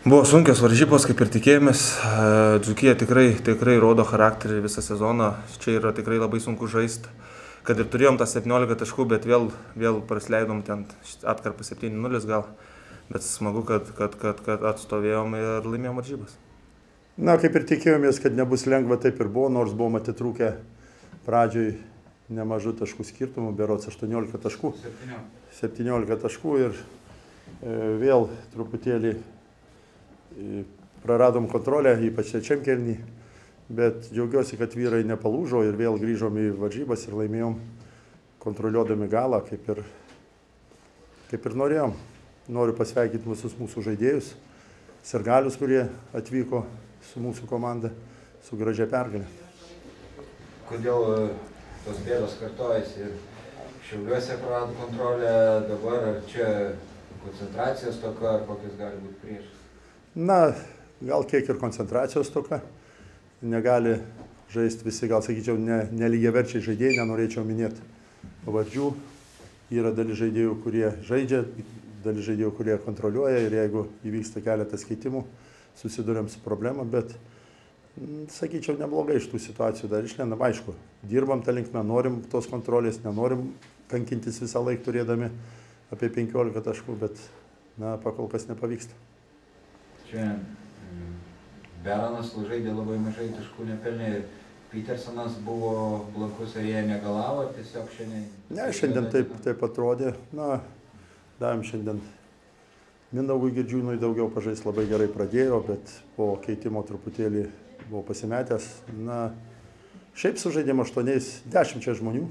Buvo sunkios varžybos, kaip ir tikėjomės. Dzūkija tikrai rodo charakterį visą sezoną. Čia yra tikrai labai sunku žaisti. Kad ir turėjom tą 17 taškų, bet vėl prasileidom ten atkarpą 7-0 gal. Bet smagu, kad atstovėjom ir laimėjom varžybas. Na, kaip ir tikėjomės, kad nebus lengva, taip ir buvo, nors buvom atitrūkę pradžioj nemažų taškų skirtumų, berods 18 taškų. 17 taškų ir vėl truputėlį praradom kontrolę, ypač trečiam kėlinį, bet džiaugiuosi, kad vyrai nepalūžo ir vėl grįžom į varžybas ir laimėjom kontroliuodami galą, kaip ir norėjom. Noriu pasveikinti visus mūsų žaidėjus, sirgalius, kurie atvyko su mūsų komanda su gražia pergalė. Kodėl tos bėdos kartojasi ir Šiauliuose prarado kontrolę dabar, ar čia koncentracijos toka, ar kokios gali būti priešas? Na, gal kiek ir koncentracijos toka. Negali žaisti visi, gal sakyčiau, nelygiaverčiai žaidėjai, nenorėčiau minėti pavardžių. Yra dalis žaidėjų, kurie žaidžia, dalis žaidėjų, kurie kontroliuoja ir jeigu įvyksta keletas keitimų, susiduriam su problema, bet sakyčiau, neblogai iš tų situacijų dar išlendam. Aišku, dirbam tą linkmę, norim tos kontrolės, nenorim kankintis visą laiką turėdami apie 15 taškų, bet pakol kas nepavyksta. Čia Beranas žaidė labai mažai taškų nepelnė ir Petersonas buvo blankus, ar jie negalavo, ar tiesiog šiandien? Ne, šiandien taip atrodė. Na, davėm šiandien Mindaugui Girdžiūnui daugiau pažaisti, labai gerai pradėjo, bet po keitimo truputėlį buvo pasimetęs. Na, šiaip sužaidėm 10 žmonių.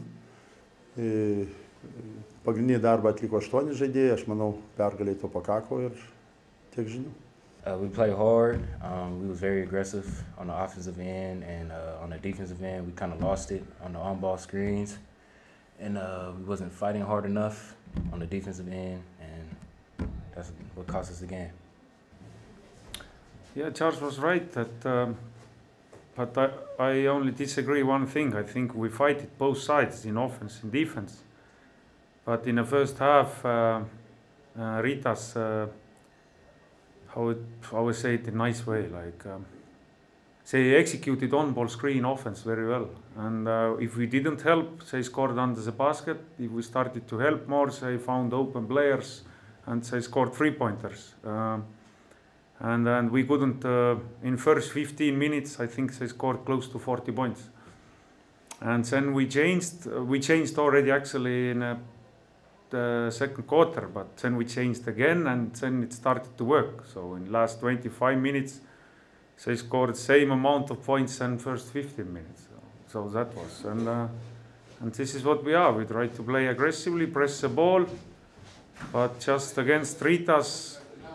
Pagrindinį darbą atliko 8 žaidėjai, aš manau, pergaliai to pakako ir tiek žinių. We played hard. We was very aggressive on the offensive end, and on the defensive end, we kind of lost it on the on-ball screens, and we wasn't fighting hard enough on the defensive end, and that's what cost us the game. Yeah, Charles was right that, but I only disagree one thing. I think we fight it both sides, in offense and defense. But in the first half, Ritas. How I say it in a nice way, like they executed on-ball screen offense very well, and if we didn't help, they scored under the basket. If we started to help more, they found open players and they scored 3-pointers. And we couldn't, in first 15 minutes, I think they scored close to 40 points. And then we changed already actually in the second quarter, but then we changed again and then it started to work. So in last 25 minutes, they scored the same amount of points than first 15 minutes. So that was, and this is what we are. We try to play aggressively, press the ball, but just against Ritas,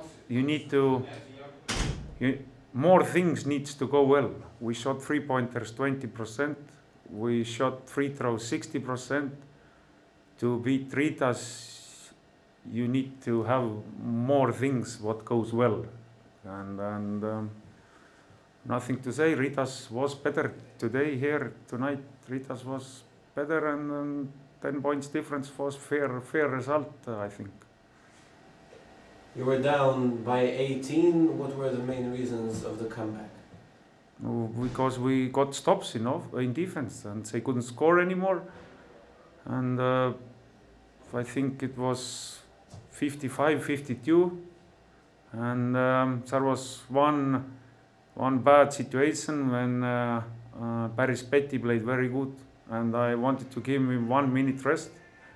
more things needs to go well. We shot 3-pointers 20%, we shot free throws 60%. To beat Ritas, you need to have more things what goes well, and nothing to say. Ritas was better today here tonight. Ritas was better, and 10 points difference was fair result, I think. You were down by 18. What were the main reasons of the comeback? Because we got stops in defense, and they couldn't score anymore. And I think it was 55-52, and there was one bad situation when Paris Petty played very good, and I wanted to give him 1 minute rest.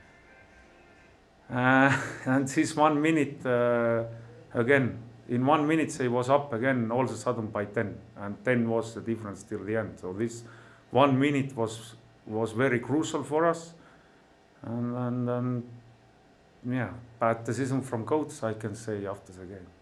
And this 1 minute, again, in 1 minute he was up again all of a sudden by 10, and 10 was the difference till the end. So this 1 minute was very crucial for us. And yeah, bad decision from coach, I can say, after the game.